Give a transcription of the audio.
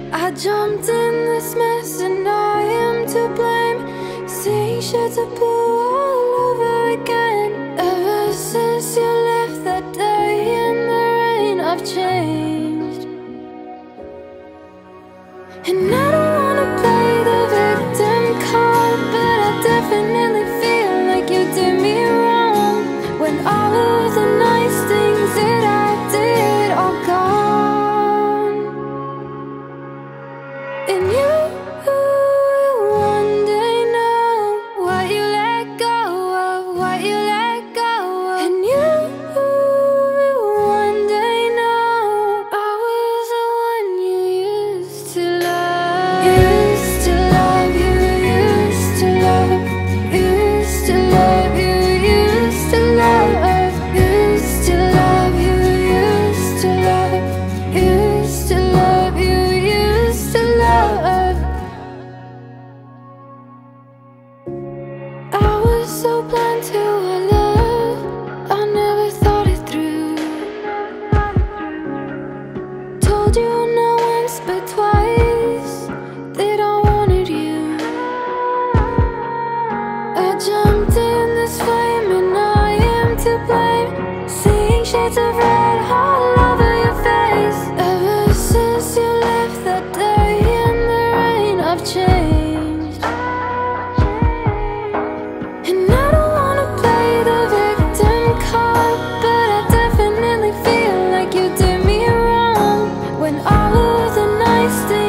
I jumped in this mess and I am to blame. Seeing shades of blue all over again. Ever since you left that day in the rain, I've changed. And I don't wanna play the victim card, but I definitely feel like you did me wrong. When all of the nice things that I did are gone. And you one day know what you let go of, what you let go of. And you one day know I was the one you used to love. Used to love you, used to love, used to love you, used to love, used to love you, used to love, used to love you, used to love. I was so blind to our love, I never thought it through. Told you not once but twice that I wanted you. I jumped in this flame and I am to blame. Seeing shades of red all over your face. Ever since you left that day in the rain, I've changed. And I don't wanna play the victim card, but I definitely feel like you did me wrong. When all of the nice things